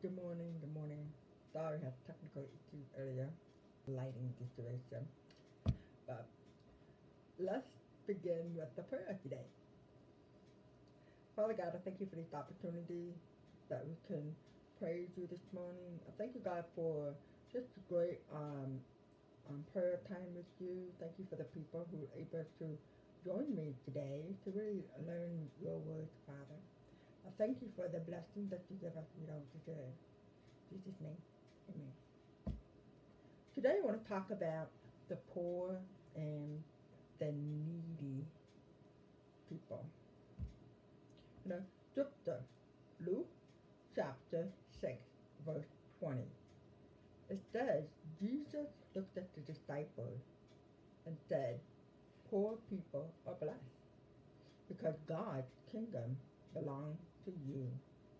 Good morning, good morning. Sorry, I had technical issues earlier, lighting situation. But let's begin with the prayer today. Father God, I thank you for this opportunity that we can praise you this morning. I thank you, God, for just a great prayer time with you. Thank you for the people who are able to join me today to really learn your word, Father. I thank you for the blessing that you give us, we don't deserve. In Jesus' name, amen. Today I want to talk about the poor and the needy people. Scripture, Luke chapter 6, verse 20. It says, Jesus looked at the disciples and said, poor people are blessed because God's kingdom belongs to you.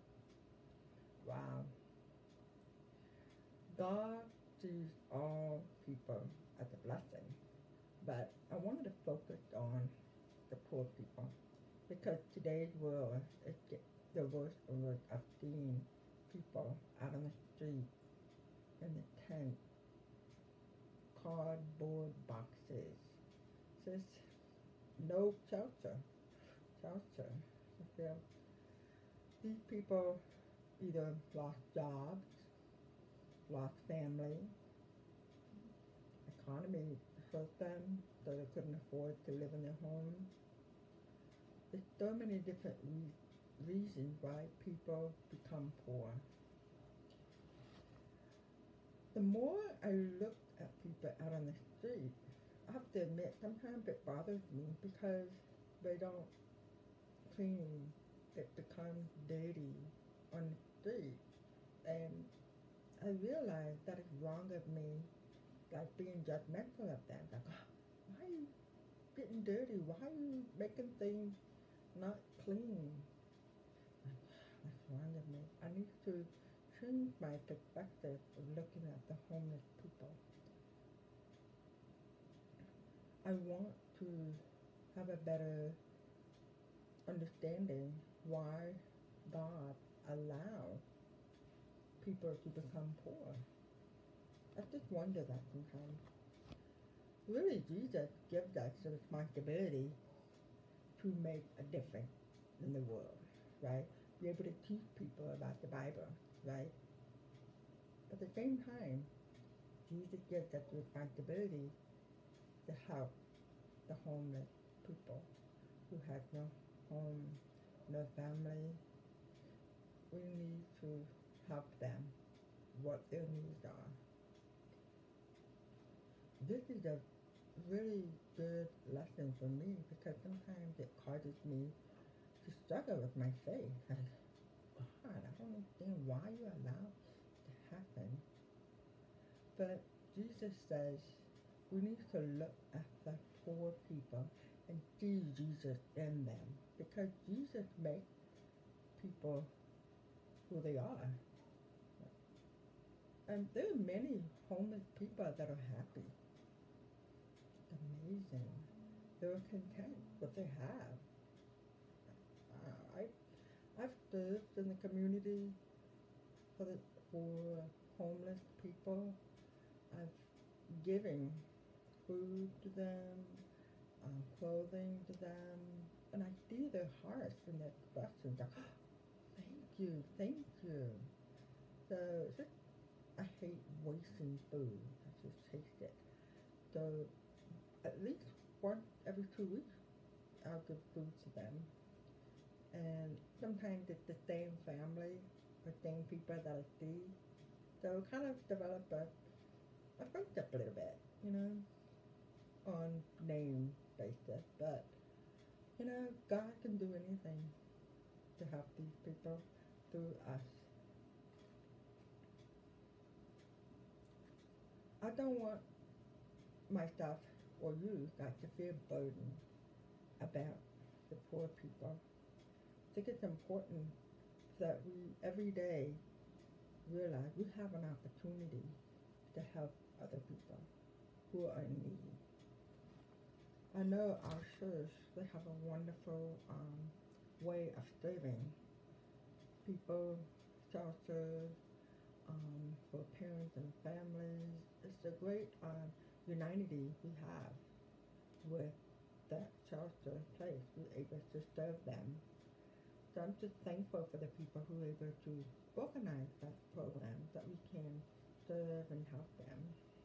Wow. God sees all people as a blessing, but I wanted to focus on the poor people because today's world is the worst world of seeing people out on the street in the tent, cardboard boxes. Says no shelter. I feel these people either lost jobs, lost family, economy hurt them, so they couldn't afford to live in their home. There's so many different reasons why people become poor. The more I look at people out on the street, I have to admit sometimes it bothers me because they don't clean. It becomes dirty on the street, and I realize that it's wrong of me, like being judgmental of them. Like, why are you getting dirty? Why are you making things not clean? That's wrong of me. I need to change my perspective of looking at the homeless people. I want to have a better understanding why God allows people to become poor. I just wonder that sometimes. Really, Jesus gives us the responsibility to make a difference in the world, right? Be able to teach people about the Bible, right? At the same time, Jesus gives us the responsibility to help the homeless people who have no home, no family. We need to help them, what their needs are. This is a really good lesson for me because sometimes it causes me to struggle with my faith. Like, God, I don't understand why you allow it to happen. But Jesus says we need to look at the poor people and see Jesus in them because Jesus makes people who they are. And there are many homeless people that are happy. It's amazing. They're content with what they have. I've served in the community for homeless people. I've given food to them, clothing to them, and I see their hearts and their expressions. Like, thank you. So I hate wasting food. I just hate it. So at least once every 2 weeks, I'll give food to them. And sometimes it's the same family or same people that I see. So kind of develop a friendship a little bit, on name basis. But, God can do anything to help these people through us. I don't want myself or you guys to feel burdened about the poor people. I think it's important that we every day realize we have an opportunity to help other people who are in need. I know our church, they have a wonderful way of serving people, shelter, for parents and families. It's a great unity we have with that shelter place. We're able to serve them. So I'm just thankful for the people who are able to organize that program that we can serve and help them.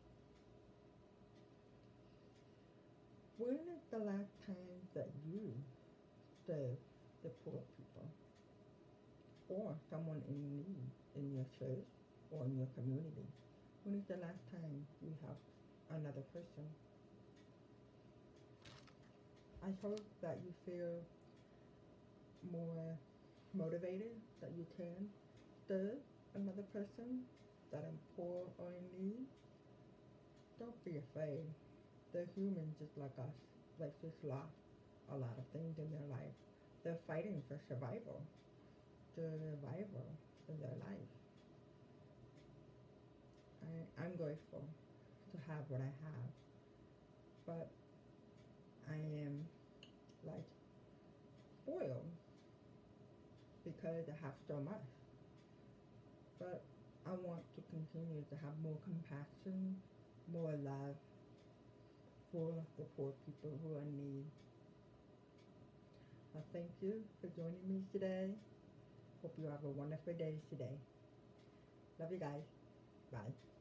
When is the last time that you served the poor people or someone in need in your church or in your community? When is the last time you helped another person? I hope that you feel more motivated, that you can serve another person that is poor or in need. Don't be afraid. They're human just like us. They've just lost a lot of things in their life. They're fighting for survival, survival in their life. I'm grateful to have what I have, but I am like spoiled because I have so much. But I want to continue to have more compassion, more love for the poor people who are in need. I thank you for joining me today. Hope you have a wonderful day today. Love you guys. Bye.